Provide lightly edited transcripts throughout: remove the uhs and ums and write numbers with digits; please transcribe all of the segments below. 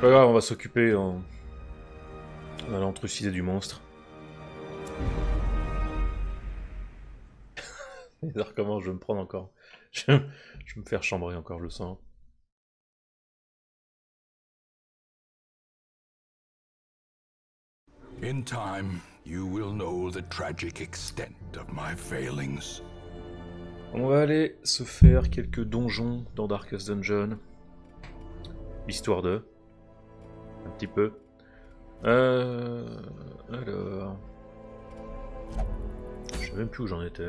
Pas grave, on va s'occuper en... On va aller trucider du monstre. Et alors comment je vais me prendre encore. Je vais me faire chambrer encore, je le sens. In time, you will know the tragic extent of my failings. On va aller se faire quelques donjons dans Darkest Dungeon. Histoire de... Un petit peu. Alors... Je sais même plus où j'en étais.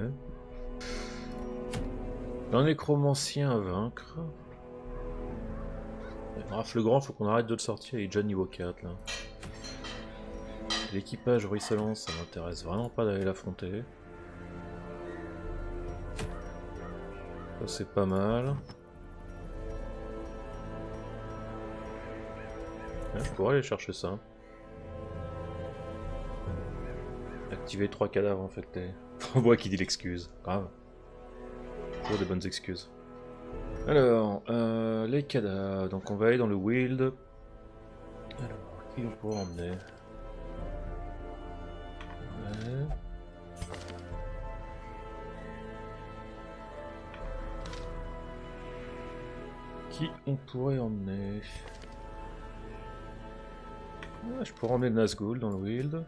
Un nécromancien à vaincre. Raph le Grand, faut qu'on arrête de le sortir, il est déjà niveau 4 là. L'équipage ruisselant, ça m'intéresse vraiment pas d'aller l'affronter. Ça c'est pas mal. Je pourrais aller chercher ça. Activer 3 cadavres infectés. Moi qui dis l'excuse. Grave. Toujours des bonnes excuses. Alors, les cadavres. Donc on va aller dans le wild. Alors, qui on pourra emmener? Ouais. Qui on pourrait emmener? Ouais, je pourrais emmener Nazgûl dans le wild.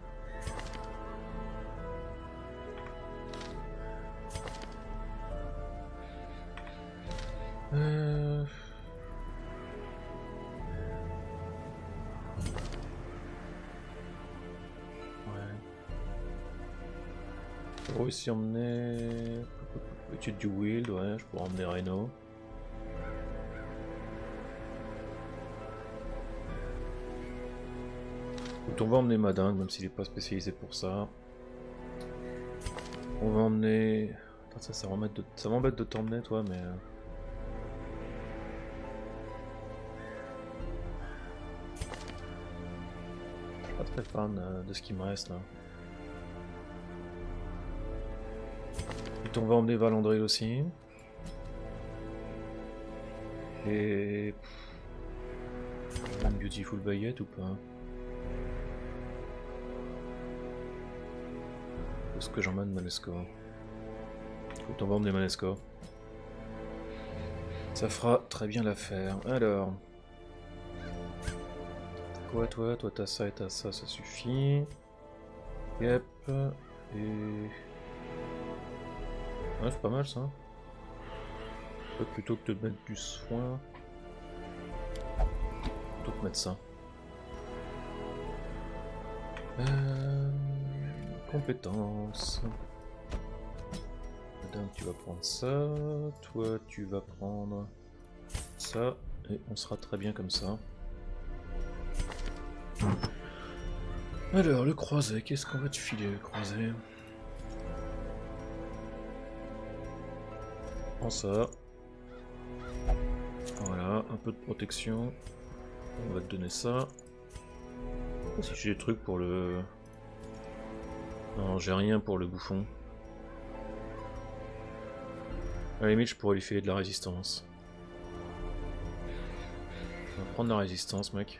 Je pourrais aussi emmener... Étude du wild, ouais, je pourrais emmener Reno. On va emmener Madingue, même s'il n'est pas spécialisé pour ça. On va emmener... Attends, ça m'embête de t'emmener, toi, mais... Je suis pas très fan de ce qui me reste, là. Et on va emmener Valandril aussi. Et... Une Beautiful Baguette ou pas? Est-ce que j'emmène Manesco? Écoute, on va emmener Manesco. Ça fera très bien l'affaire. Alors... Quoi toi? Toi t'as ça et t'as ça, ça suffit. Yep. Et... Ouais, c'est pas mal ça. Plutôt que de mettre du soin... Plutôt que mettre ça. Compétences. Madame, tu vas prendre ça. Toi, tu vas prendre ça. Et on sera très bien comme ça. Alors, le croisé. Qu'est-ce qu'on va te filer, le croisé? Prends ça. Voilà, un peu de protection. On va te donner ça. Si j'ai des trucs pour le... Non, j'ai rien pour le bouffon. À la limite, je pourrais lui filer de la résistance. On va prendre la résistance, mec.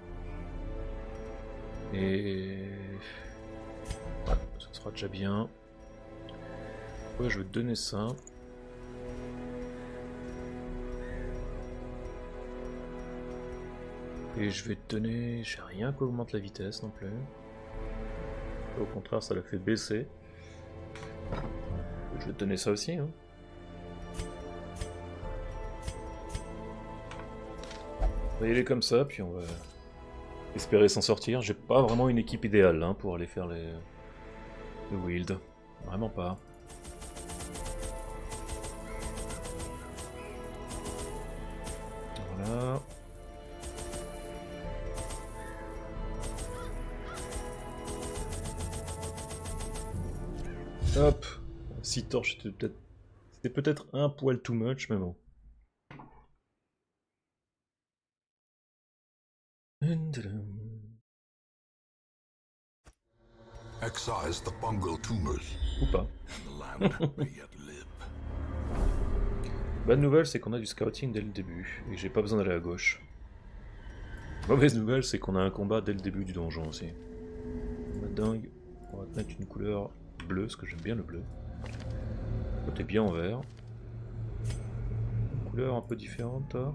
Et... Ouais, ça sera déjà bien. Ouais, je vais te donner ça. Et je vais te donner... J'ai rien qui augmente la vitesse non plus. Au contraire, ça l'a fait baisser. Je vais te donner ça aussi. Hein. On va y aller comme ça, puis on va espérer s'en sortir. J'ai pas vraiment une équipe idéale hein, pour aller faire le wild. Vraiment pas. Voilà. Hop, 6 torches, c'était peut-être un poil too much, mais bon. Excise the fungal tumors. Ou pas. And the land may yet live. Bonne nouvelle, c'est qu'on a du scouting dès le début, et j'ai pas besoin d'aller à gauche. Mauvaise nouvelle, c'est qu'on a un combat dès le début du donjon aussi. Dingue. On va te mettre une couleur bleue, parce que j'aime bien le bleu. Toi, t'es bien en vert. Une couleur un peu différente, toi.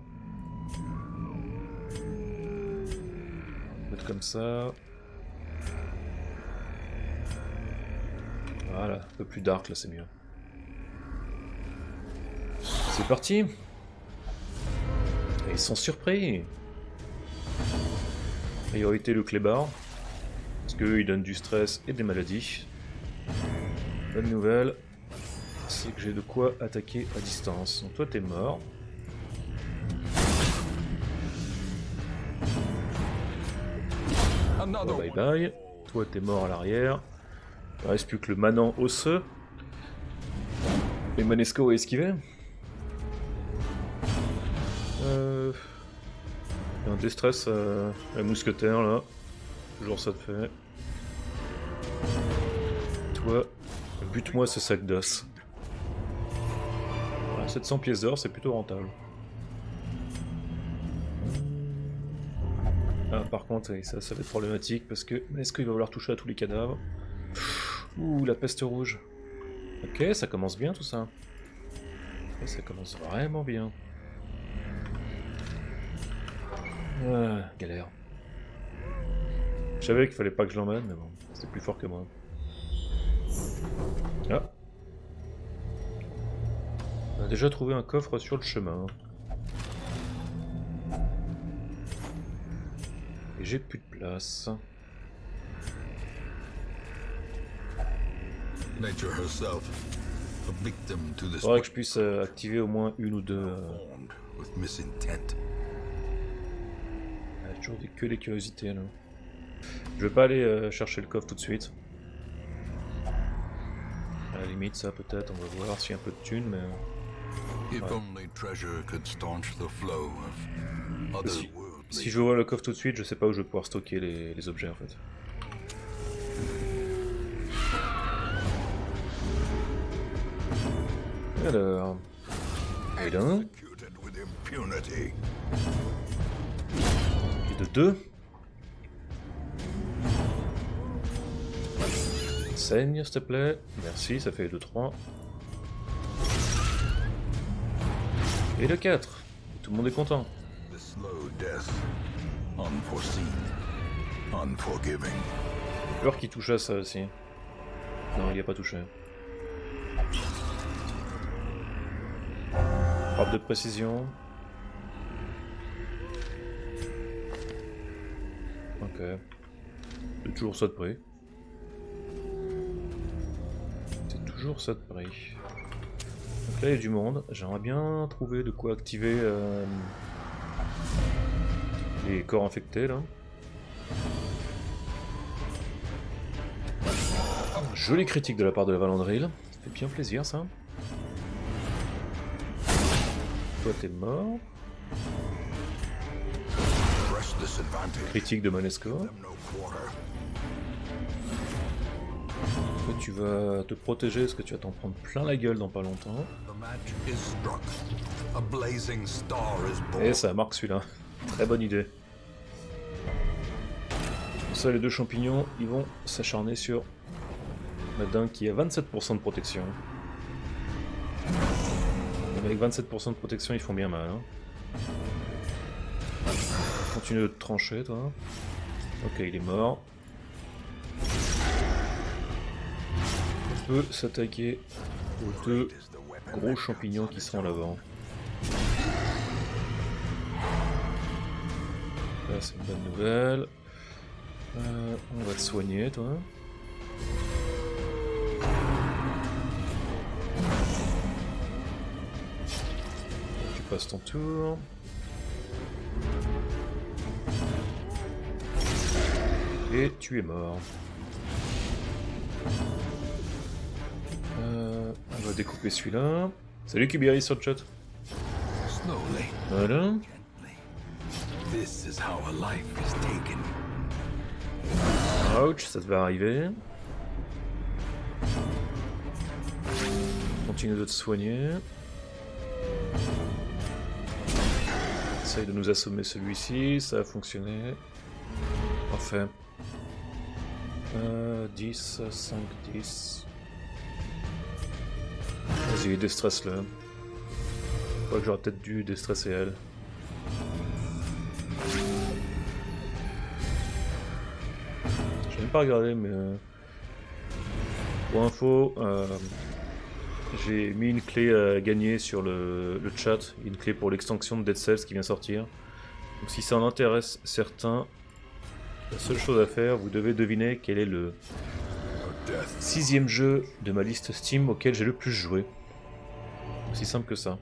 Mettre comme ça. Voilà, un peu plus dark là, c'est mieux. C'est parti. Et ils sont surpris. Priorité le clébard. Parce qu'eux ils donnent du stress et des maladies. Bonne nouvelle, c'est que j'ai de quoi attaquer à distance. Donc toi t'es mort. Bon, bye bye. Toi t'es mort à l'arrière. Il ne reste plus que le manant osseux. Et Manesco a esquivé. Un déstress à mousquetaire là. Toujours ça te fait. Toi, bute-moi ce sac d'os. Voilà, 700 pièces d'or, c'est plutôt rentable. Ah, par contre, ça va être problématique parce que est-ce qu'il va vouloir toucher à tous les cadavres? Ouh, la peste rouge. Ok, ça commence bien tout ça. Et ça commence vraiment bien. Ah, galère. Je savais qu'il fallait pas que je l'emmène, mais bon, c'était plus fort que moi. Ah. On a déjà trouvé un coffre sur le chemin. Et j'ai plus de place. Faudrait que je puisse activer au moins une ou deux. Toujours que des curiosités là. Je vais pas aller chercher le coffre tout de suite. À la limite, ça peut-être, on va voir s'il y a un peu de thunes, mais. Ouais. Si je vois le coffre tout de suite, je sais pas où je vais pouvoir stocker les objets en fait. Alors. Et d'un. Et de deux. Saigne, s'il te plaît. Merci, ça fait 2-3. Et le 4. Tout le monde est content. Peur qu'il touche à ça aussi. Non, il n'y a pas touché. Frappe de précision. Ok. C'est toujours ça de prix. C'est toujours ça de prix. Donc là il y a du monde. J'aimerais bien trouver de quoi activer les corps infectés là. Jolie critique de la part de la Valandril. Ça fait bien plaisir ça. Toi t'es mort. Critique de Manesco. Toi tu vas te protéger parce que tu vas t'en prendre plein la gueule dans pas longtemps. Et ça marque celui-là. Très bonne idée. Ça, les deux champignons, ils vont s'acharner sur la dingue qui a 27% de protection. Et avec 27% de protection, ils font bien mal. Hein. Continue de te trancher, toi. Ok, il est mort. On peut s'attaquer aux deux gros champignons qui sont en avant. Là, c'est une bonne nouvelle. On va te soigner, toi. Tu passes ton tour. Et tu es mort. On va découper celui-là. Salut Kubiri sur le chat. Voilà. Ouch, ça devait arriver. Continue de te soigner. essaye de nous assommer celui-ci, ça a fonctionné. Parfait. 10, 5, 10. Vas-y, déstresse-le. Je crois que j'aurais peut-être dû déstresser elle. J'ai même pas regardé, mais... Pour info, j'ai mis une clé à gagner sur le chat, une clé pour l'extension de Dead Cells qui vient sortir. Donc si ça en intéresse certains, la seule chose à faire, vous devez deviner quel est le 6e jeu de ma liste Steam auquel j'ai le plus joué. Aussi simple que ça.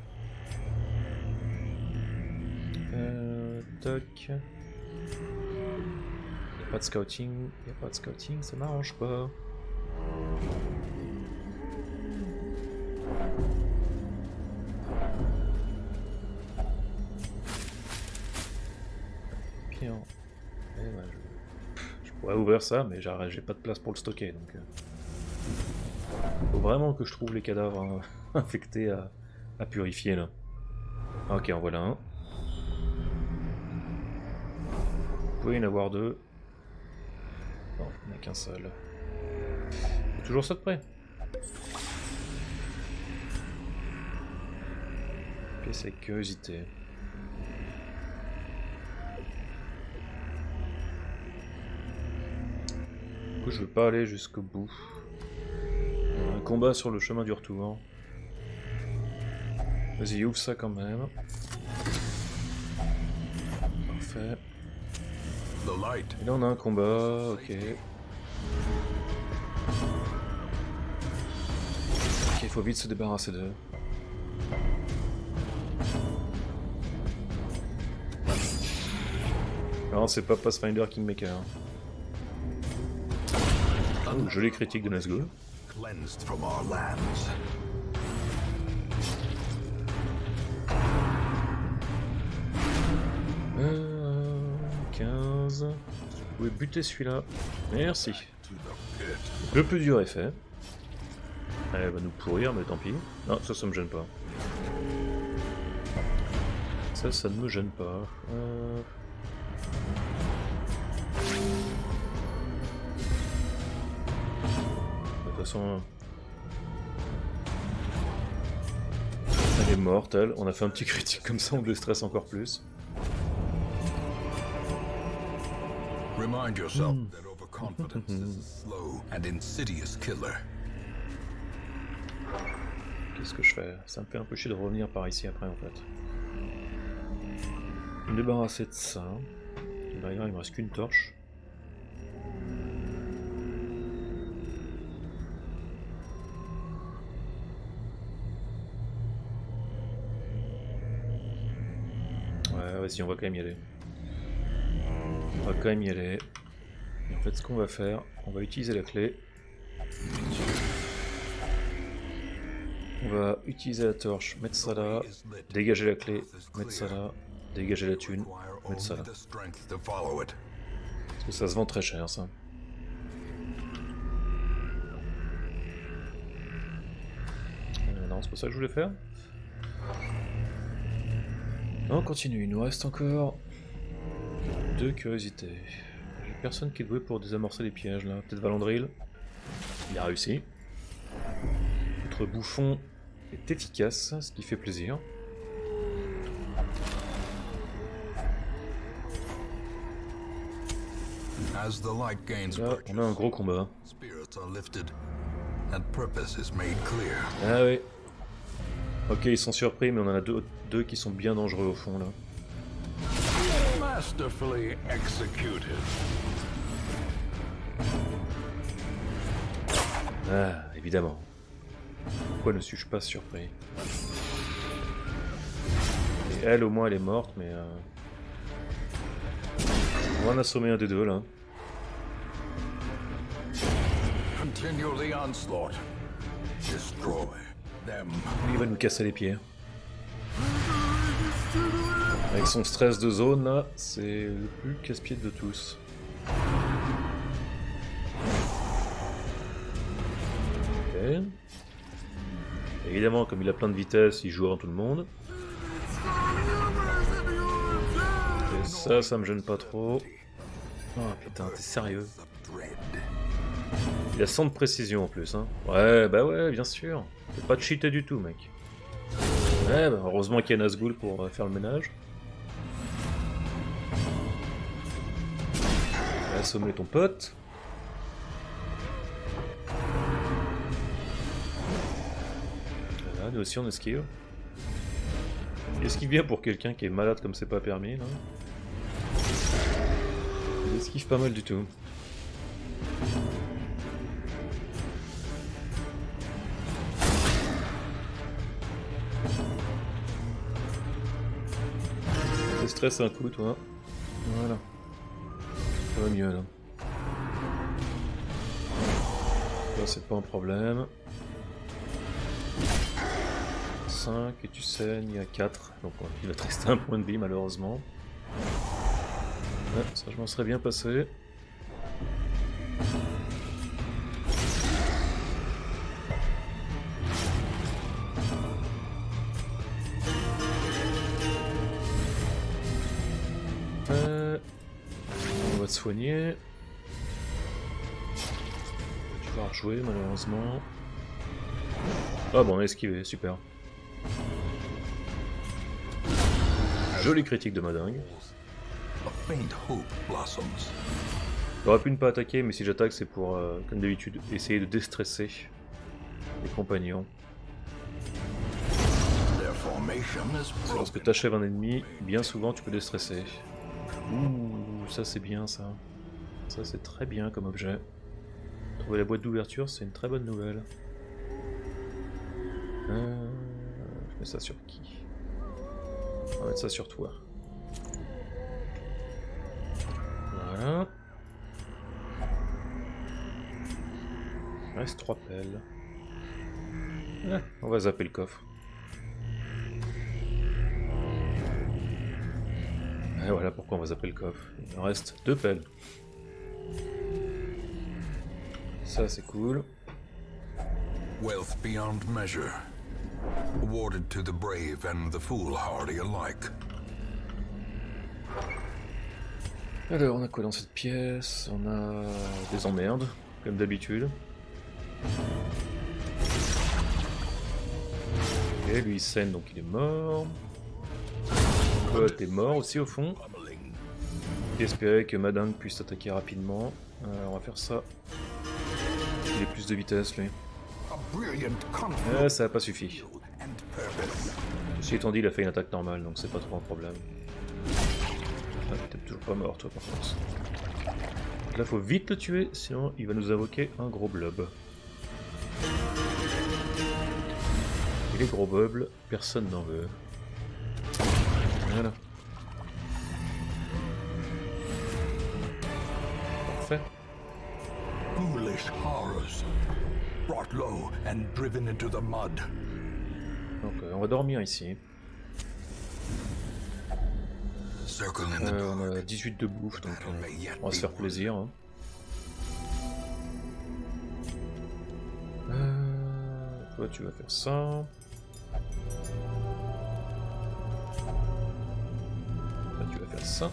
Toc. Y'a pas de scouting, ça m'arrange pas. Bien. Je pourrais ouvrir ça, mais j'ai pas de place pour le stocker, donc... Faut vraiment que je trouve les cadavres infectés à purifier, là. Ok, en voilà un. Vous pouvez y en avoir deux. Non, il n'y en a qu'un seul. Toujours ça de près. Ok, c'est curiosité. Du coup, je veux pas aller jusqu'au bout. Un combat sur le chemin du retour. Vas-y, ouvre ça quand même. Parfait. Et là on a un combat, ok. Ok, il faut vite se débarrasser d'eux. Non, c'est pas Pathfinder Kingmaker. Oh, jolie critique de Nazgûl. 15. Vous pouvez buter celui-là. Merci. Le plus dur est fait. Elle va nous pourrir, mais tant pis. Non, ça me gêne pas. Ça ne me gêne pas. De toute façon... Elle est morte, elle. On a fait un petit critique comme ça, on le stresse encore plus. Remind yourself that overconfidence is a slow and insidious killer. Qu'est-ce que je fais? Ça me fait un peu chier de revenir par ici après en fait. Me débarrasser de ça. D'ailleurs il me reste qu'une torche. Ouais, vas-y, on va quand même y aller. On va quand même y aller. Et en fait, ce qu'on va faire, on va utiliser la clé. On va utiliser la torche, mettre ça là, dégager la clé, mettre ça là, dégager la thune, mettre ça là. Parce que ça se vend très cher, ça. Non, c'est pas ça que je voulais faire. On continue, il nous reste encore 2 curiosités. J'ai personne qui est doué pour désamorcer les pièges là. Peut-être Valandril. Il a réussi. Notre bouffon est efficace, ce qui fait plaisir. Là, on a un gros combat. Ah oui. Ok, ils sont surpris, mais on en a deux qui sont bien dangereux au fond là. Ah, évidemment. Pourquoi ne suis-je pas surpris? Et elle, au moins, elle est morte, mais... On va en assommer un des deux, là. Il va nous casser les pieds. Avec son stress de zone, là, c'est le plus casse-pied de tous. Ok. Évidemment, comme il a plein de vitesse, il joue avant tout le monde. Ça me gêne pas trop. Oh putain, t'es sérieux? Il a 100 de précision en plus, hein. Ouais, bah ouais, bien sûr. Faut pas de cheater du tout, mec. Ouais, bah heureusement qu'il y a Nazgûl pour faire le ménage. Va assommer ton pote. Voilà, nous aussi on esquive. Il esquive bien pour quelqu'un qui est malade comme c'est pas permis, là. Il esquive pas mal du tout. T'es stressé un coup, toi. Voilà. Ça va mieux, là. Là, c'est pas un problème. 5 et tu saignes à 4. Donc, ouais, il va te rester un point de vie, malheureusement. Ouais, ça, je m'en serais bien passé. On va te soigner. Tu vas rejouer malheureusement. Ah bon, on a esquivé, super. Jolie critique de Madingue. J'aurais pu ne pas attaquer, mais si j'attaque, c'est pour, comme d'habitude, essayer de déstresser les compagnons. C'est lorsque tu achèves un ennemi, bien souvent tu peux déstresser. Ouh, ça c'est bien ça. Ça c'est très bien comme objet. Trouver la boîte d'ouverture, c'est une très bonne nouvelle. Je mets ça sur qui? On va mettre ça sur toi. Voilà. Il reste 3 pelles. Ah, on va zapper le coffre. Et voilà pourquoi on va zapper le coffre. Il en reste 2 pelles. Ça c'est cool. Wealth beyond measure, awarded to the brave and the foolhardy alike. Alors on a quoi dans cette pièce? On a des emmerdes, comme d'habitude. Ok, lui il saigne donc il est mort. Toi t'es mort aussi au fond. Espérer que Madingue puisse attaquer rapidement. On va faire ça. Il a plus de vitesse lui. Ça n'a pas suffi. Ceci étant dit, il a fait une attaque normale, donc c'est pas trop un problème. Ah, t'es toujours pas mort toi par contre. Donc là faut vite le tuer, sinon il va nous invoquer un gros blob. Et les gros blobs, personne n'en veut. Voilà. Parfait. Foolish horrors, brought low and driven into the mud. Donc on va dormir ici. On a 18 de bouffe, donc on va se faire plaisir. Hein. Toi tu vas faire ça. Toi tu vas faire ça.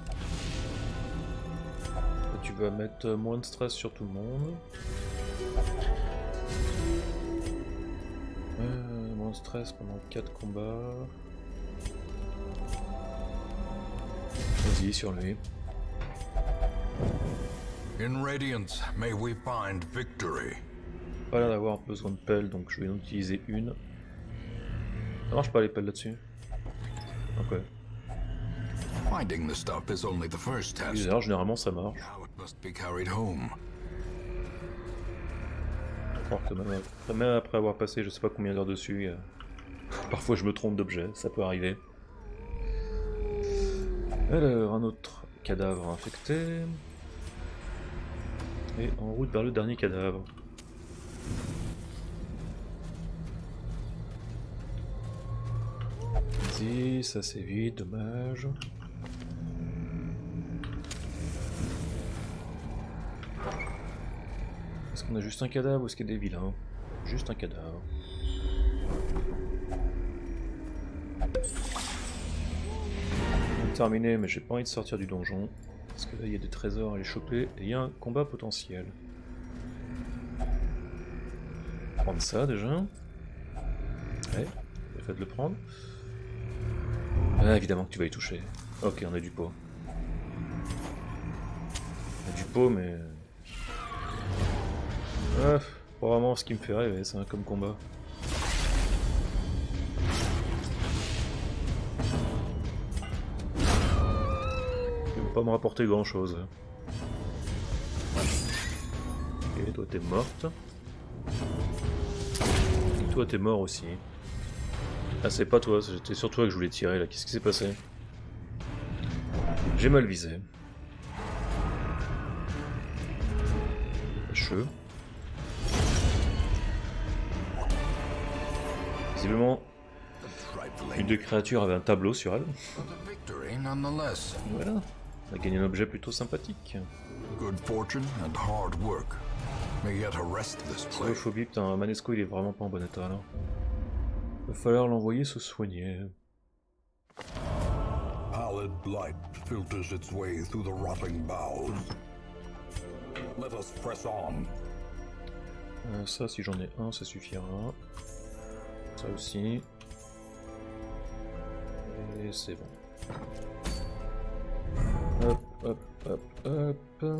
Toi tu vas mettre moins de stress sur tout le monde. Moins de stress pendant 4 combats. Vas-y sur lui. In Radiance, may we find victory. Pas l'air d'avoir besoin de pelle, donc je vais en utiliser une. Ça marche pas les pelles là-dessus. Ok. Finding the stuff is only the first test. Bizarre, généralement ça marche. Now it must be carried home. Alors que même après avoir passé je sais pas combien d'heures dessus, parfois je me trompe d'objet, ça peut arriver. Alors, un autre cadavre infecté. Et en route vers le dernier cadavre. Vas-y, ça c'est vite, dommage. Est-ce qu'on a juste un cadavre ou est-ce qu'il y a des vilains? Juste un cadavre. terminé, mais j'ai pas envie de sortir du donjon. Parce que là, il y a des trésors à aller choper et il y a un combat potentiel. Prendre ça déjà. Ouais, j'ai fait de le prendre. Ah, évidemment que tu vas y toucher. Ok, on a du pot. On a du pot, mais... Ah, pas vraiment ce qui me fait rêver, c'est comme combat. Il va pas me rapporter grand chose. Ok, toi t'es morte. Et toi t'es mort aussi. Ah, c'est pas toi, c'était sur toi que je voulais tirer là. Qu'est-ce qui s'est passé? J'ai mal visé. Cheveux. Visiblement, une des créatures avait un tableau sur elle. Voilà, on a gagné un objet plutôt sympathique. Phobie, putain, Manesco il est vraiment pas en bon état là. Va falloir l'envoyer se soigner. Pallid blight filters its way through the rotting boughs. Let us press on. Ça, si j'en ai un, ça suffira. Ça aussi. Et c'est bon. Hop, hop, hop, hop.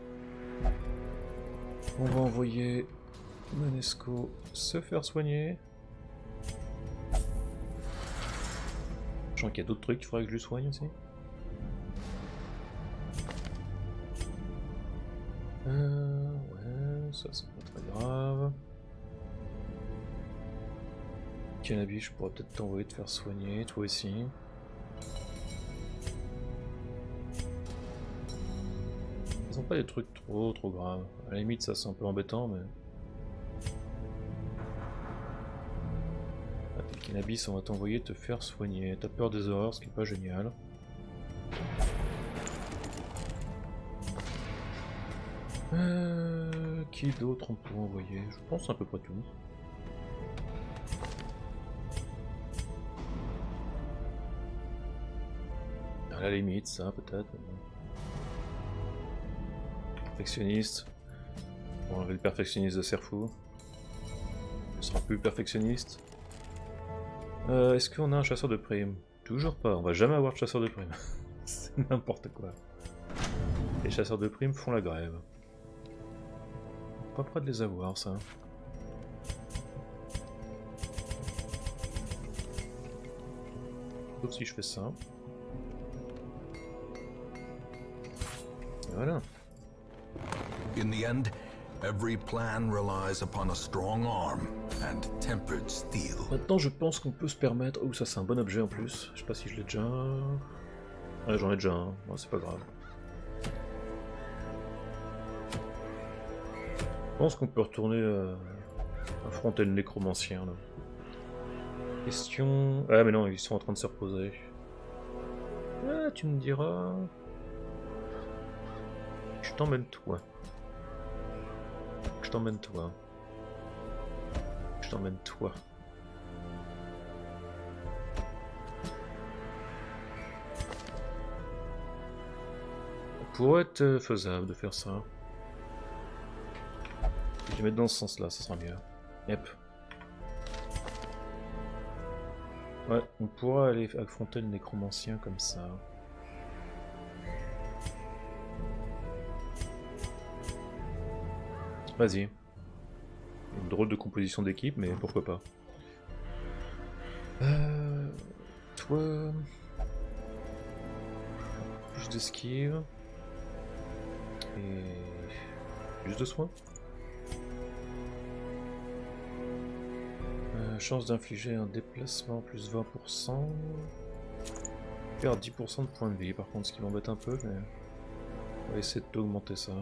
On va envoyer Manesco se faire soigner. Je sens qu'il y a d'autres trucs qu'il faudrait que je lui soigne aussi. Ouais, ça c'est pas très grave. Cannabis, je pourrais peut-être t'envoyer te faire soigner, toi aussi. Ils ont pas des trucs trop graves. À la limite, ça c'est un peu embêtant, mais... Cannabis, on va t'envoyer te faire soigner. T'as peur des horreurs, ce qui est pas génial. Qui d'autre on peut envoyer? Je pense à peu près tout. À la limite, ça peut-être. Perfectionniste. On va enlever le perfectionniste de Serfou. Il sera plus perfectionniste. Est-ce qu'on a un chasseur de primes? Toujours pas, on va jamais avoir de chasseur de primes. C'est n'importe quoi. Les chasseurs de primes font la grève. Pas près de les avoir, ça. Sauf si je fais ça. Et voilà. In the end, every plan relies upon a strong arm and tempered steel. Maintenant, je pense qu'on peut se permettre... Oh, ça c'est un bon objet en plus. Je sais pas si je l'ai déjà... Ouais, j'en ai déjà un. Bon, c'est pas grave. Je pense qu'on peut retourner affronter le nécromancien là. Question... Ah mais non, ils sont en train de se reposer. Ah, tu me diras... Je t'emmène toi. Je t'emmène toi. Je t'emmène toi. Ça pourrait être faisable de faire ça. Je vais mettre dans ce sens-là, ça sera mieux. Yep. Ouais, on pourra aller affronter le nécromancien comme ça. Vas-y. Une drôle de composition d'équipe, mais pourquoi pas. Toi... Plus d'esquive. Et... Plus de soins. Chance d'infliger un déplacement plus 20%. Perdre 10% de points de vie par contre, ce qui m'embête un peu, mais... On va essayer d'augmenter ça.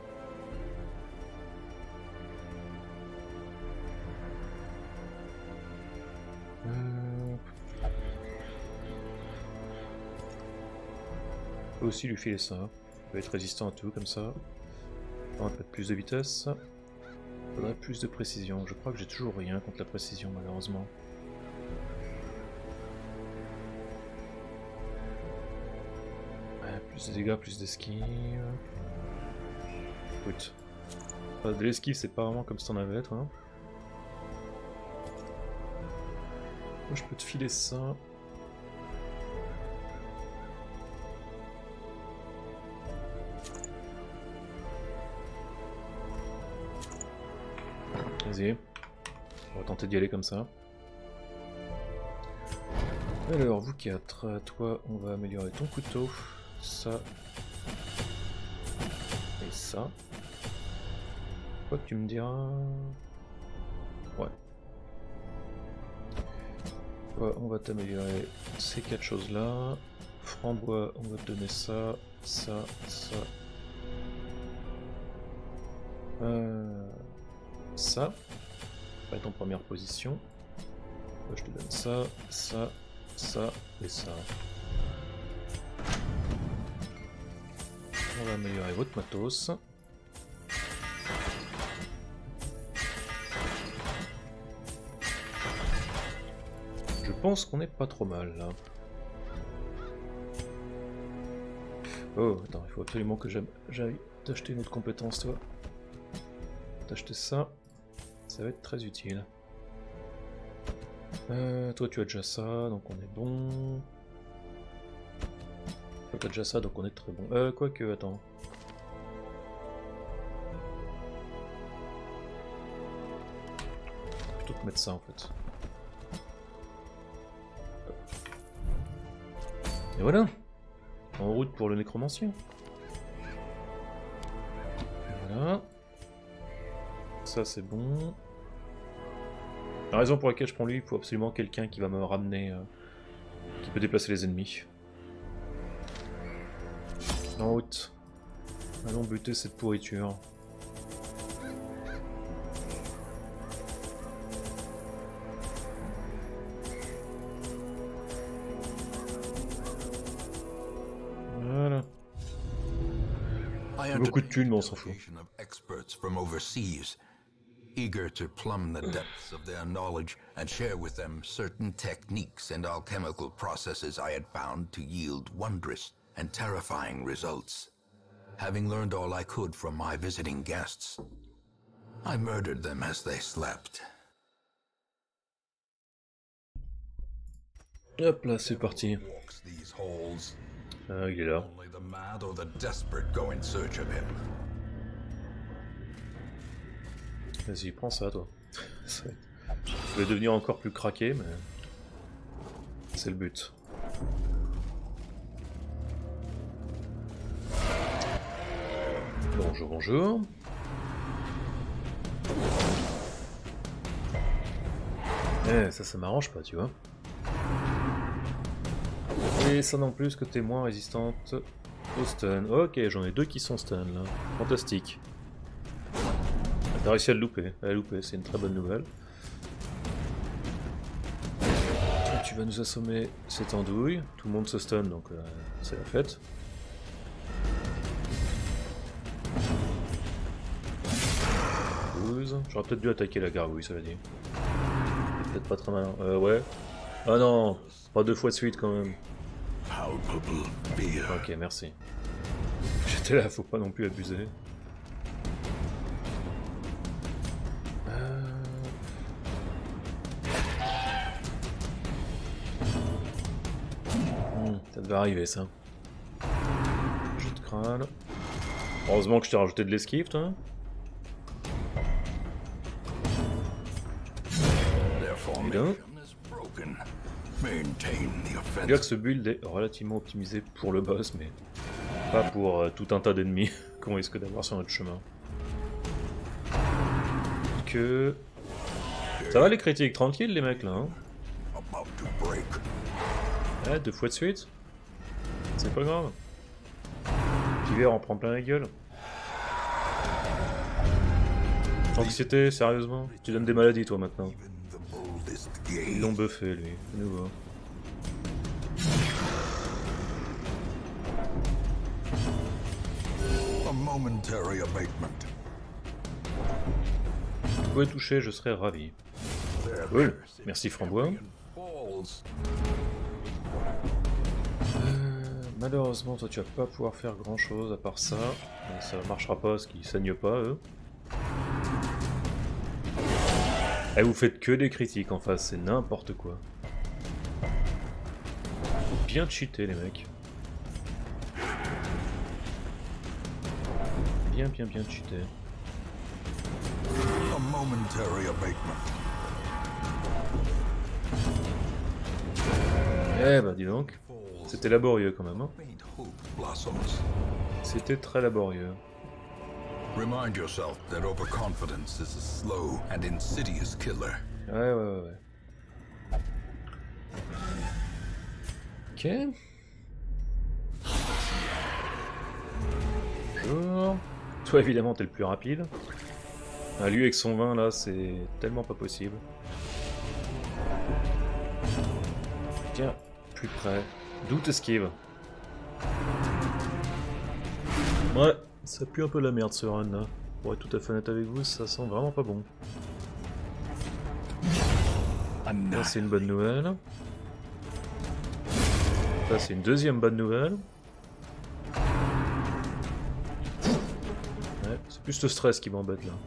On peut aussi lui filer ça. Il va être résistant à tout comme ça. On va peut-être plus de vitesse. Il faudrait plus de précision. Je crois que j'ai toujours rien contre la précision malheureusement. Plus de dégâts, plus d'esquive. Écoute. De l'esquive, c'est pas vraiment comme si t'en avais, toi. Moi, je peux te filer ça. Vas-y. On va tenter d'y aller comme ça. Alors, vous quatre, toi, on va améliorer ton couteau. Ça. Et ça. Quoi que tu me diras... Ouais. Ouais, on va t'améliorer ces quatre choses-là. Frambois, on va te donner ça, ça, ça. Ça. Va être en première position. Moi, je te donne ça, ça, ça et ça. On va améliorer votre matos. Je pense qu'on est pas trop mal là. Oh, attends, il faut absolument que j'aille t'acheter une autre compétence, toi. T'acheter ça, ça va être très utile. Toi, tu as déjà ça, donc on est bon. Toi, tu as déjà ça, donc on est très bon. Quoique, attends. Plutôt te mettre ça en fait. Et voilà, en route pour le nécromancien. Voilà. Ça c'est bon. La raison pour laquelle je prends lui, il faut absolument quelqu'un qui va me ramener, qui peut déplacer les ennemis. En route. Allons buter cette pourriture. Voilà. Beaucoup de thunes, mais on s'en fout. Eager to plumb the depths of their knowledge and share with them certain techniques and alchemical processes I had found to yield wondrous and terrifying results. Having learned all I could from my visiting guests, I murdered them as they slept. Hop là, c'est parti. Ah, il est là. Only the mad or the desperate go in search of him. Vas-y, prends ça, toi. Je vais devenir encore plus craqué, mais... c'est le but. Bonjour, bonjour. Eh, ça m'arrange pas, tu vois. Et ça non plus, que t'es moins résistante au stun. Ok, j'en ai deux qui sont stun, là. Fantastique. T'as réussi à le louper, c'est une très bonne nouvelle. Et tu vas nous assommer cette andouille, tout le monde se stun donc c'est la fête. J'aurais peut-être dû attaquer la gargouille, ça veut dire. Peut-être pas très malin. Ouais. Ah non, pas deux fois de suite quand même. Ok, merci. J'étais là, faut pas non plus abuser. Ça devait arriver ça. Jeu de crâne. Heureusement que je t'ai rajouté de l'esquive, toi. Bien. Je dirais que ce build est relativement optimisé pour le boss, mais pas pour tout un tas d'ennemis qu'on risque d'avoir sur notre chemin. Que... Ça va les critiques, tranquille les mecs là, hein. Ouais, deux fois de suite. C'est pas grave. L'hiver en prend plein la gueule. Anxiété, sérieusement. Tu donnes des maladies toi maintenant. Ils l'ont buffé lui, de nouveau. Vous pouvez toucher, je serais ravi. Cool, merci Frambois. Malheureusement, toi tu vas pas pouvoir faire grand chose à part ça. Et ça marchera pas parce qu'ils saignent pas eux. Et vous faites que des critiques en face, c'est n'importe quoi. Faut bien cheater les mecs. Bien cheater. A momentary abatement. Eh bah dis donc, c'était laborieux quand même. Hein. Faint hope blossoms. C'était très laborieux. Remind yourself that overconfidence is a slow and insidious killer. Ouais. Ok. Bonjour. Toi évidemment t'es le plus rapide. Ah, lui avec son vin là c'est tellement pas possible. Tiens, plus près. D'où t'esquives. Ouais, ça pue un peu la merde ce run là. Pour être tout à fait honnête avec vous, ça sent vraiment pas bon. Ça c'est une bonne nouvelle. Ça c'est une deuxième bonne nouvelle. Ouais, c'est plus le stress qui m'embête là.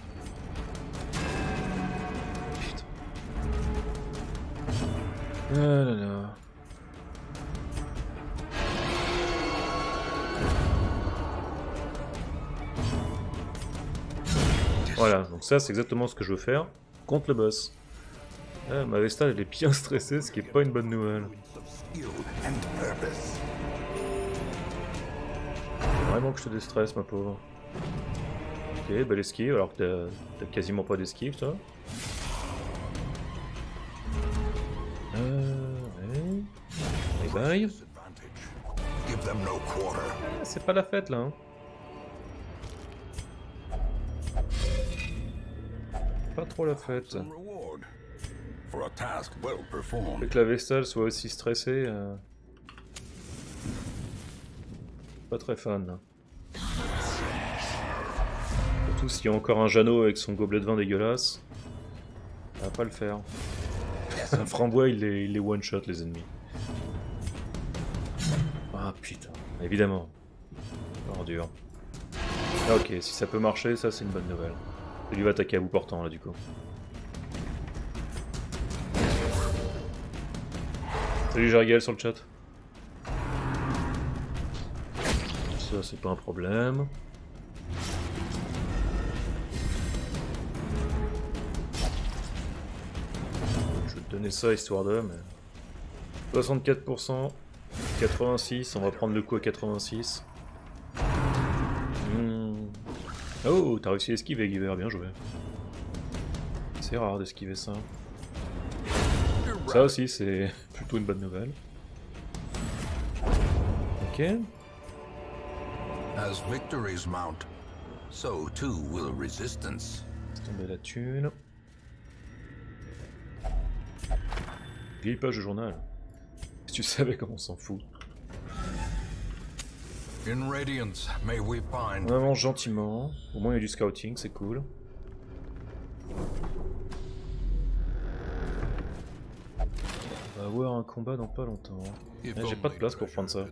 Putain. Ah là là. Voilà, donc ça c'est exactement ce que je veux faire contre le boss. Ah, ma Vesta elle est bien stressée, ce qui est pas une bonne nouvelle. Vraiment que je te déstresse ma pauvre. Ok, belle esquive, alors que t'as quasiment pas d'esquive toi. Ouais. Bye bye. C'est pas la fête là. Hein. Pas trop la fête. Et que la Vestale soit aussi stressée. Pas très fan. Là. Surtout s'il y a encore un Jeannot avec son gobelet de vin dégueulasse. Ça va pas le faire. Un frambois il les one-shot les ennemis. Ah putain, évidemment. Ordure. Ah, ok, si ça peut marcher, ça c'est une bonne nouvelle. Il lui va attaquer à bout portant là du coup. Salut Jargel sur le chat. Ça c'est pas un problème. Je vais te donner ça histoire de, mais... 64%, 86, on va prendre le coup à 86. Oh, t'as réussi à esquiver Giver, bien joué. C'est rare d'esquiver ça. Ça aussi c'est plutôt une bonne nouvelle. Ok. As victories mount, so too will resistance. Laisse tomber la thune. Vieille page de journal. Si tu savais comment on s'en fout. In Radiance, may we find... On avance gentiment. Au moins il y a du scouting, c'est cool. On va avoir un combat dans pas longtemps. J'ai pas de place pour prendre ça.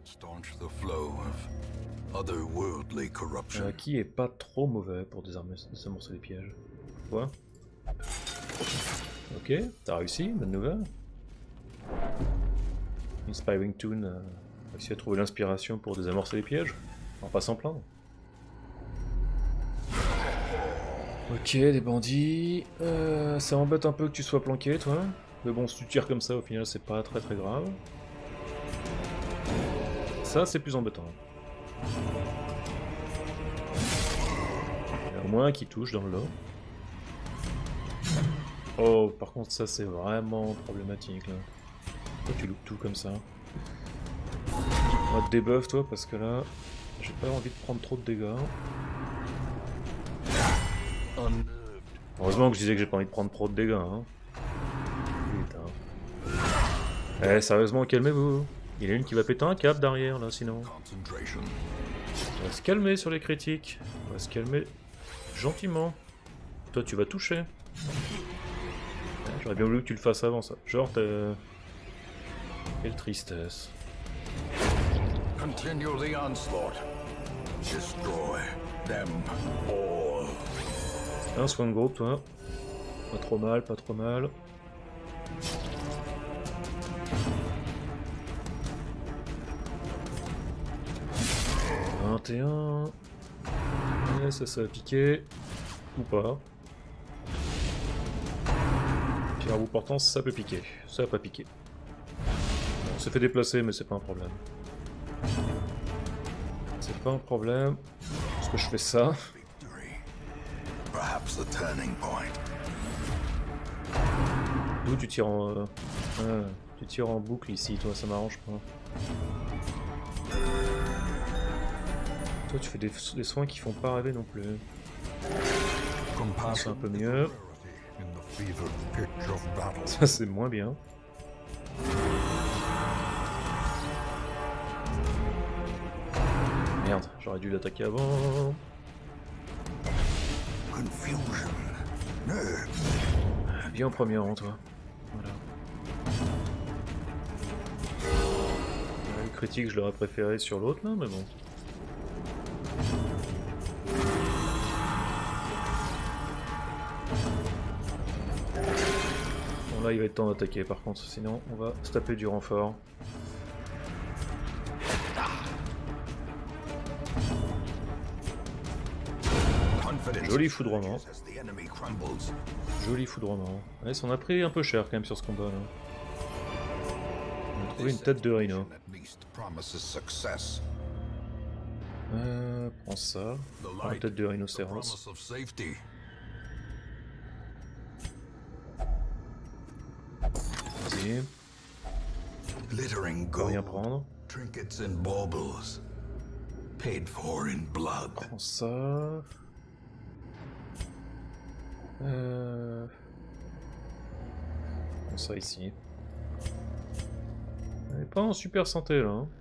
Qui est pas trop mauvais pour désamorcer les pièges. Quoi? Ok, t'as réussi, bonne nouvelle. Inspiring Toon a réussi à trouver l'inspiration pour désamorcer les pièges. On va pas s'en plaindre. Ok, des bandits. Ça embête un peu que tu sois planqué, toi. Mais bon, si tu tires comme ça, au final, c'est pas très grave. Ça, c'est plus embêtant. Il y a au moins un qui touche dans le lot. Oh, par contre, ça, c'est vraiment problématique, là. Pourquoi tu loupes tout comme ça? On va te débuff, toi, parce que là, j'ai pas envie de prendre trop de dégâts. Heureusement que je disais que j'ai pas envie de prendre trop de dégâts, hein. Putain. Eh, sérieusement, calmez-vous. Il y en a une qui va péter un câble derrière, là, sinon. On va se calmer sur les critiques. On va se calmer gentiment. Toi, tu vas toucher. J'aurais bien voulu que tu le fasses avant ça. Genre, t'as... Quelle tristesse. Continue the onslaught. Destroy them all. Un soin de groupe, toi. Pas trop mal, pas trop mal. « 21... » Ouais, ça va piquer. Ou pas. Pierre à bout portant, ça peut piquer. Ça va pas piquer. On s'est fait déplacer, mais c'est pas un problème. C'est pas un problème. Parce que je fais ça. D'où tu tires en... tu tires en boucle ici, toi, ça m'arrange pas. Toi, tu fais des soins qui font pas rêver non plus. C'est un peu mieux. Ça, c'est moins bien. Merde, j'aurais dû l'attaquer avant. Bien en premier rang, toi. Voilà. Le critique, je l'aurais préféré sur l'autre, là, mais bon. Bon, là, il va être temps d'attaquer, par contre, sinon, on va se taper du renfort. Joli foudroiement. Joli foudroiement. Ouais, on a pris un peu cher quand même sur ce combat là. On a trouvé une tête de rhino. Prends ça. Prends la tête de rhinocéros. Vas-y. Faut rien prendre. Prends ça. Prends ça ici. Elle est pas en super santé là. Hein.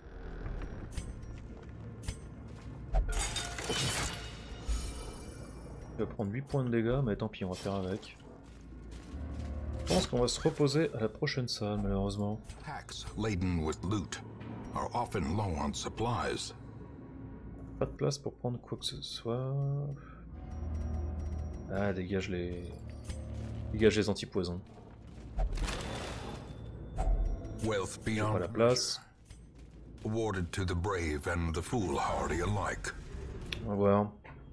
Il va prendre 8 points de dégâts, mais tant pis, on va faire avec. Je pense qu'on va se reposer à la prochaine salle, malheureusement. Pas de place pour prendre quoi que ce soit. Ah, dégage les antipoisons. J'ai pas la place. On va voir.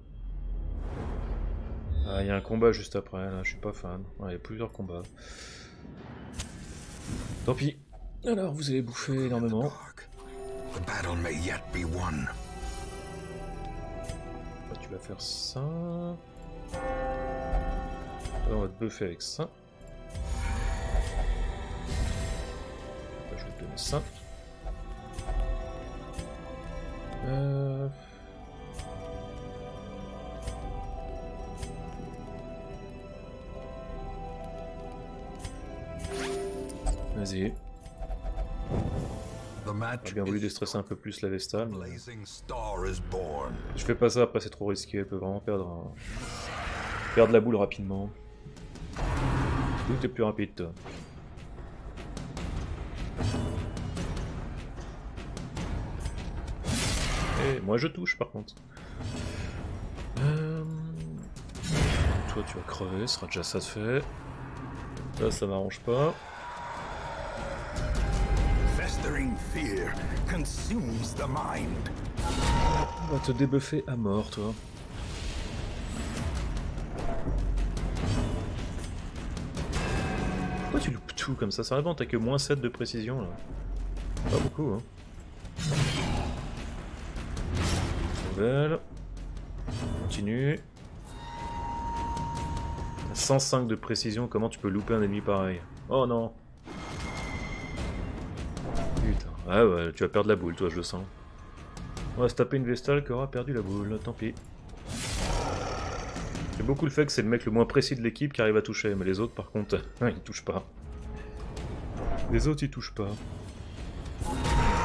Ah, il y a un combat juste après, là, je suis pas fan. Ouais, il y a plusieurs combats. Tant pis. Alors, vous allez bouffer énormément. Bah, tu vas faire ça. Alors, on va te buffer avec ça. Bah, je vais te donner ça. Vas-y. J'ai bien voulu déstresser un peu plus la Vestale, mais... je fais pas ça, après c'est trop risqué, elle peut vraiment perdre la boule rapidement. D'où t'es plus rapide, toi. Et moi je touche par contre. Toi tu vas crever, ce sera déjà ça de fait. Ça m'arrange pas. On va te débuffer à mort, toi. Pourquoi tu loupes tout comme ça? Sérieusement, t'as que moins 7 de précision là. Pas beaucoup, hein. Nouvelle. Continue. 105 de précision, comment tu peux louper un ennemi pareil? Oh non. Putain. Ah ouais, tu vas perdre la boule, toi, je le sens. On va se taper une Vestale qui aura perdu la boule, tant pis. J'aime beaucoup le fait que c'est le mec le moins précis de l'équipe qui arrive à toucher, mais les autres, par contre, ils touchent pas. Les autres, ils touchent pas. T'as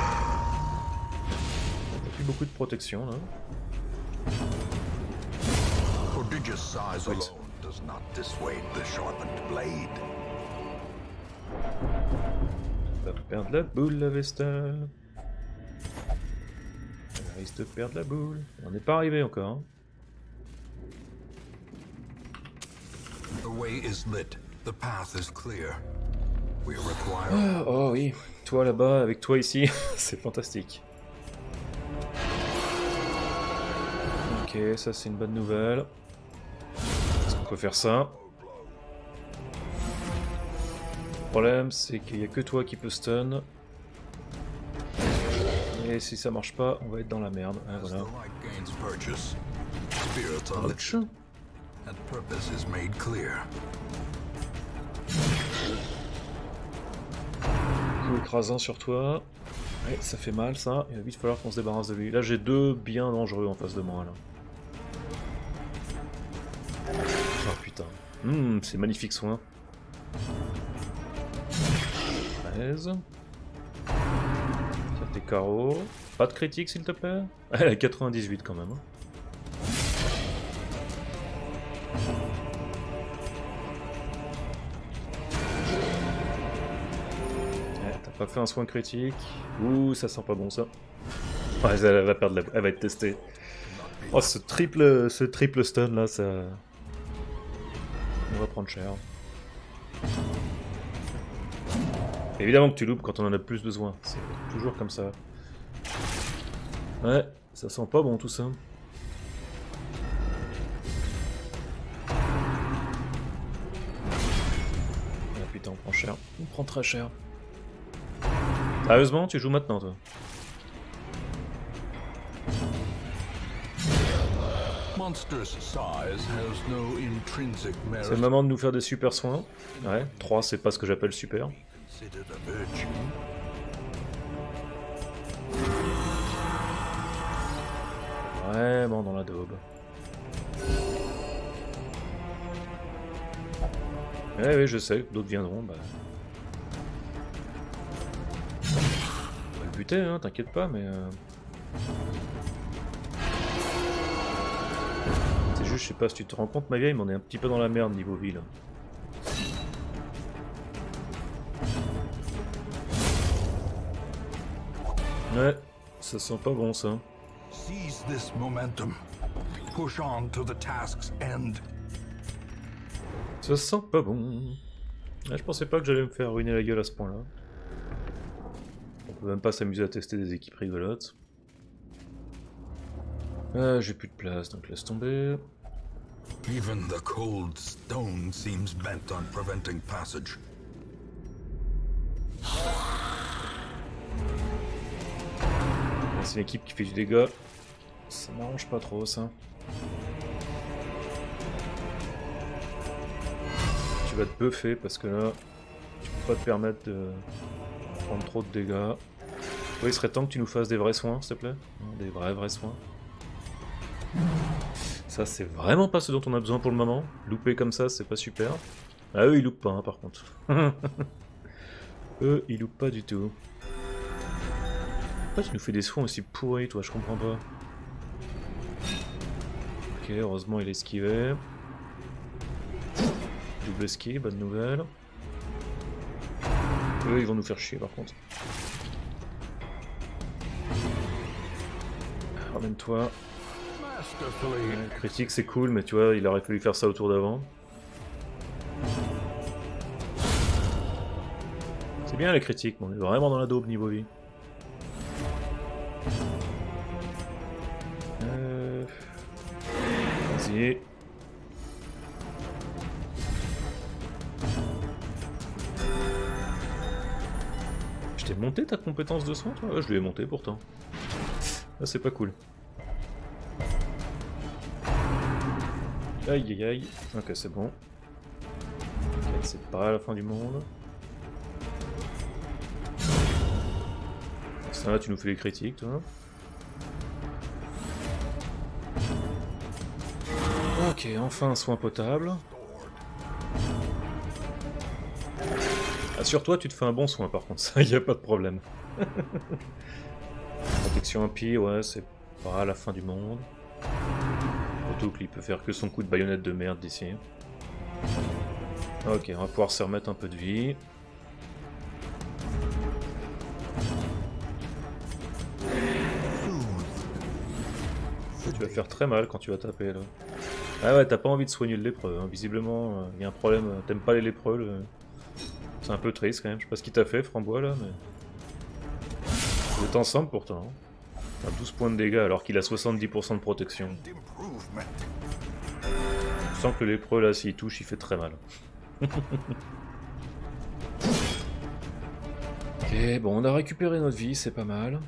plus beaucoup de protection, là. Va perdre la boule, la Vestale. risque de perdre la boule. On n'est pas arrivé encore. Hein. The way is lit. The path is clear. We require... Ah, oh oui, toi là-bas, avec toi ici, c'est fantastique. Ok, ça c'est une bonne nouvelle. Est-ce qu'on peut faire ça? Le problème c'est qu'il n'y a que toi qui peux stun. Et si ça marche pas, on va être dans la merde. Ah, voilà. Ouch. Coup écrasant sur toi. Ouais, ça fait mal ça. Il va vite falloir qu'on se débarrasse de lui. Là j'ai deux bien dangereux en face de moi là. Oh putain. C'est magnifique soin. 13. Tire tes carreaux. Pas de critique s'il te plaît. Elle a 98 quand même. Hein. T'as pas fait un soin critique. Ouh, ça sent pas bon ça. Ouais, elle va perdre elle va être testée. Oh, ce triple stun là, ça... On va prendre cher. Évidemment que tu loupes quand on en a le plus besoin. C'est toujours comme ça. Ouais, ça sent pas bon tout ça. Ah putain, on prend cher. On prend très cher. Sérieusement, tu joues maintenant toi? C'est le moment de nous faire des super soins. Ouais, 3 c'est pas ce que j'appelle super. Vraiment dans la daube. Oui, je sais, d'autres viendront. Bah... On va le buter, hein, t'inquiète pas, mais... C'est juste, je sais pas si tu te rends compte, ma vieille, mais on est un petit peu dans la merde niveau ville. Ouais, ça sent pas bon ça. Seize this momentum. Push on to the task's end. Ça sent pas bon. Ouais, je pensais pas que j'allais me faire ruiner la gueule à ce point-là. On peut même pas s'amuser à tester des équipes rigolotes. J'ai plus de place, donc laisse tomber. Even the cold stone seems bent on preventing passage. C'est une équipe qui fait du dégât. Ça m'arrange pas trop ça. Tu vas te buffer parce que là, tu peux pas te permettre de prendre trop de dégâts. Oui, il serait temps que tu nous fasses des vrais soins, s'il te plaît. Des vrais soins. Ça, c'est vraiment pas ce dont on a besoin pour le moment. Louper comme ça, c'est pas super. Ah, eux, ils loupent pas, hein, par contre. Eux, ils loupent pas du tout. Pourquoi tu nous fais des soins aussi pourris, toi? Je comprends pas. Ok, heureusement, il a esquivé. Double ski, bonne nouvelle. Eux, ils vont nous faire chier, par contre. Ramène-toi. Ouais, critique, c'est cool, mais tu vois, il aurait fallu faire ça au tour d'avant. C'est bien les critiques, mais on est vraiment dans la daube niveau vie. Vas-y. Je t'ai monté ta compétence de soin, toi? Ouais, je lui ai monté pourtant. Là, c'est pas cool. Aïe aïe aïe. Ok, c'est bon. C'est pas la fin du monde. Ça, là, tu nous fais les critiques, toi. Ok, enfin un soin potable. Assure-toi, tu te fais un bon soin par contre, ça y a pas de problème. Protection impie, ouais, c'est pas la fin du monde. Surtout qu'il peut faire que son coup de baïonnette de merde d'ici. Ok, on va pouvoir se remettre un peu de vie. Tu vas faire très mal quand tu vas taper là. Ah ouais, t'as pas envie de soigner le lépreux, hein. Visiblement il y a un problème, t'aimes pas les lépreux. C'est un peu triste quand même, je sais pas ce qu'il t'a fait Frambois là, mais... Vous êtes ensemble pourtant. Hein. T'as 12 points de dégâts alors qu'il a 70% de protection. Je sens que le lépreux là, s'il touche, il fait très mal. Ok, bon, on a récupéré notre vie, c'est pas mal.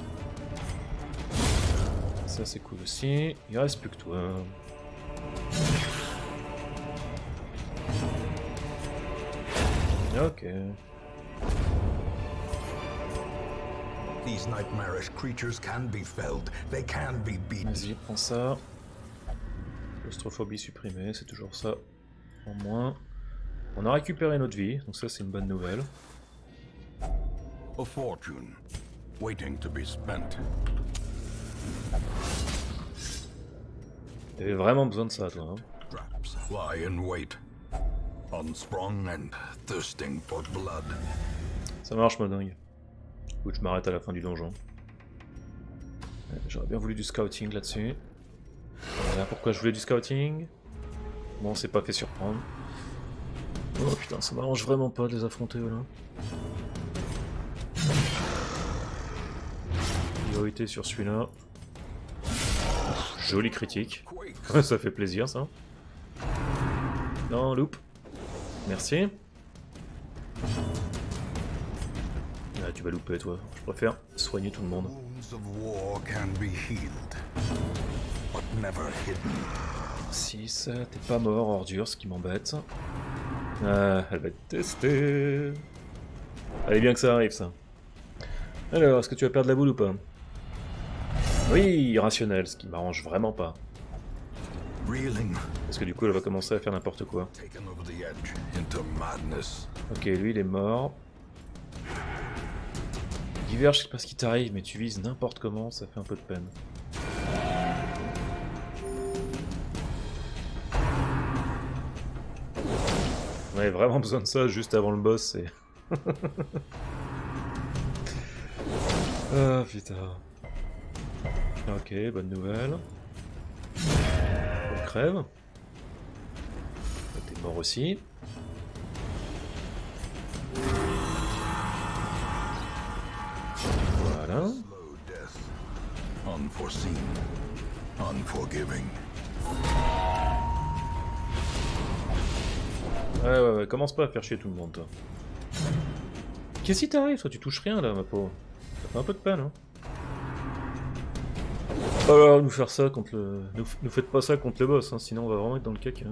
Ça c'est cool aussi. Il reste plus que toi. Ok. These nightmarish creatures can be felled. They can be beaten. Vas-y, prends ça. Claustrophobie supprimée, c'est toujours ça. En moins. On a récupéré notre vie, donc ça c'est une bonne nouvelle. A fortune waiting to be spent. T'avais vraiment besoin de ça, toi. Hein. Traps lie in wait, unsprung and thirsting for blood. Ça marche, ma dingue. Écoute, je m'arrête à la fin du donjon. J'aurais bien voulu du scouting là-dessus. Voilà pourquoi je voulais du scouting. Bon, on s'est pas fait surprendre. Oh putain, ça m'arrange vraiment pas de les affronter, voilà. Priorité sur celui-là. Joli critique. Ça fait plaisir, ça. Non, loupe. Merci. Ah, tu vas louper, toi. Je préfère soigner tout le monde. 6, t'es pas mort, ordure, ce qui m'embête. Ah, elle va te tester. Allez, bien que ça arrive, ça. Alors, est-ce que tu vas perdre la boule ou pas? Oui, irrationnel, ce qui m'arrange vraiment pas. Parce que du coup, elle va commencer à faire n'importe quoi. Ok, lui, il est mort. Diverge, je sais pas ce qui t'arrive, mais tu vises n'importe comment, ça fait un peu de peine. On avait vraiment besoin de ça juste avant le boss, c'est... Ah putain. Ok, bonne nouvelle. On crève. T'es mort aussi. Voilà. Ouais, commence pas à faire chier tout le monde, toi. Qu'est-ce qui t'arrive, toi? Tu touches rien, là, ma pauvre. Ça fait un peu de peine, hein. Oh là, nous faire ça contre le... Nous faites pas ça contre le boss, hein, sinon on va vraiment être dans le caca. Hein.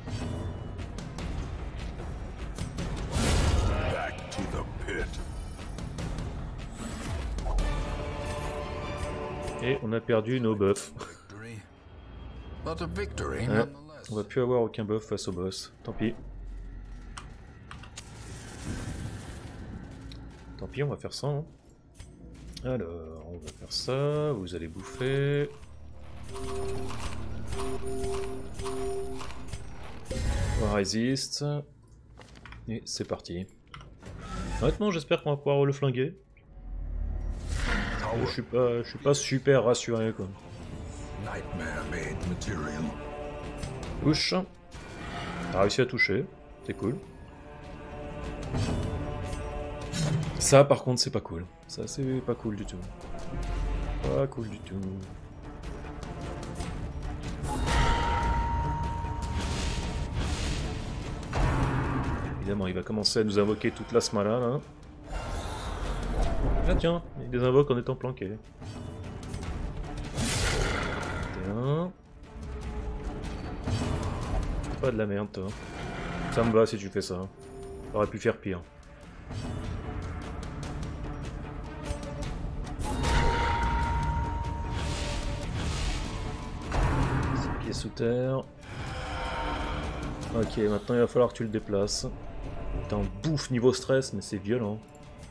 Et on a perdu nos buffs. Ouais, on va plus avoir aucun buff face au boss. Tant pis. Tant pis, on va faire ça. Hein. Alors, on va faire ça. Vous allez bouffer. On résiste. Et c'est parti. Honnêtement, j'espère qu'on va pouvoir le flinguer. Je suis pas super rassuré, quoi. Touche. T'as réussi à toucher. C'est cool. Ça, par contre, c'est pas cool. Ça, c'est pas cool du tout. Pas cool du tout. Évidemment, il va commencer à nous invoquer toute la smala, là. Ah tiens, il les invoque en étant planqué. Tiens. Pas de la merde, toi. Ça me va si tu fais ça. T'aurais pu faire pire. Sous terre. Ok, maintenant il va falloir que tu le déplaces. T'es en bouffe niveau stress, mais c'est violent.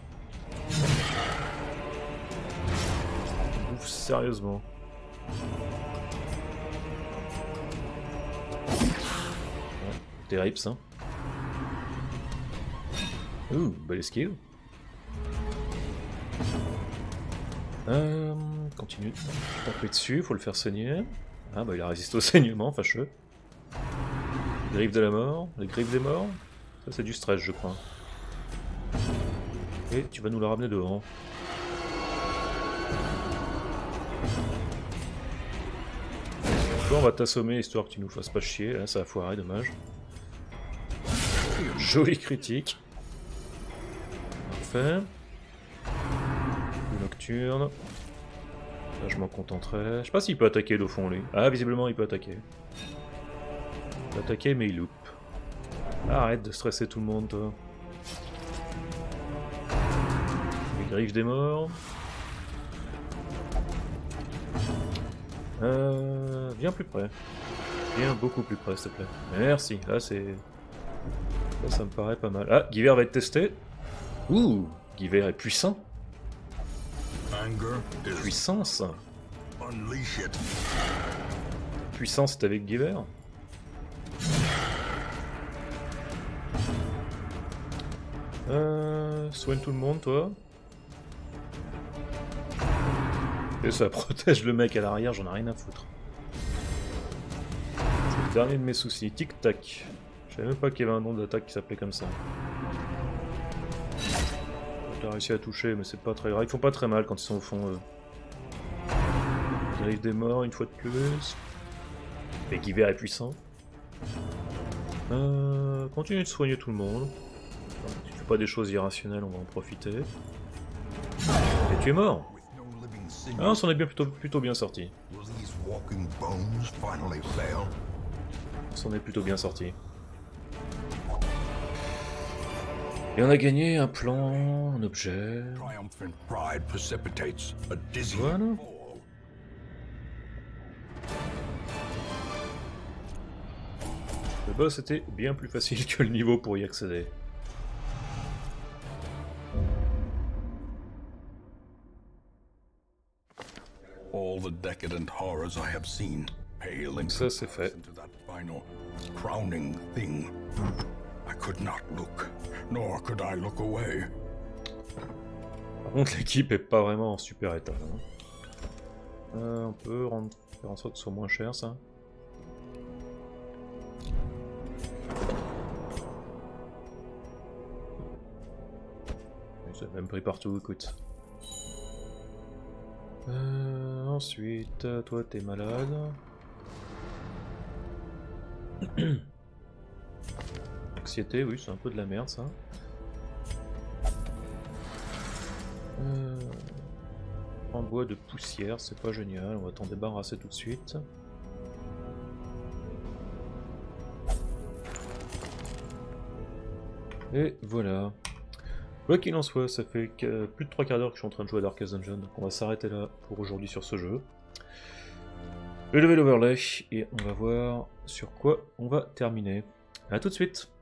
Bouffe sérieusement. Ouais, terrible ça. Ouh, belle esquive. continue de taper dessus, faut le faire saigner. Ah bah il a résisté au saignement, fâcheux. Les griffes de la mort, les griffes des morts. Ça c'est du stress je crois. Et tu vas nous la ramener devant. Toi on va t'assommer histoire que tu nous fasses pas chier, là ça a foiré, dommage. Joli critique. Parfait. Le nocturne. Là je m'en contenterai. Je sais pas s'il peut attaquer au fond lui. Ah visiblement il peut attaquer. Il peut attaquer mais il loupe. Arrête de stresser tout le monde toi. Les griffes des morts. Viens plus près. Viens beaucoup plus près s'il te plaît. Merci. Là c'est... Là, ça me paraît pas mal. Ah, Giver va être testé. Ouh, Giver est puissant. Puissance. Puissance, c'est avec Giver. Soigne tout le monde, toi. Et ça protège le mec à l'arrière, j'en ai rien à foutre. C'est le dernier de mes soucis. Tic-tac. Je savais même pas qu'il y avait un nom d'attaque qui s'appelait comme ça. J'ai réussi à toucher, mais c'est pas très grave. Ils font pas très mal quand ils sont au fond, eux. Griffe des morts, une fois de plus. Et Giver est puissant. Continue de soigner tout le monde. Si tu fais pas des choses irrationnelles, on va en profiter. Et tu es mort. Ah, on s'en est bien plutôt bien sorti. On s'en est plutôt bien sorti. Et on a gagné un plan, un objet. Voilà. Le boss était bien plus facile que le niveau pour y accéder. All the decadent horrors I have seen pale in Ça c'est fait. comparison to that final crowning thing. I could not look, nor could I look away. Par contre l'équipe est pas vraiment en super état. Hein. On peut faire en sorte que ce soit moins cher ça. C'est le même prix partout, écoute. Ensuite, toi t'es malade. Anxiété, oui, c'est un peu de la merde ça. En bois de poussière, c'est pas génial, on va t'en débarrasser tout de suite. Et voilà. Quoi qu'il en soit, ça fait plus de 3 quarts d'heure que je suis en train de jouer à Darkest Dungeon, donc on va s'arrêter là pour aujourd'hui sur ce jeu. Je vais lever l'overlay et on va voir sur quoi on va terminer. A tout de suite.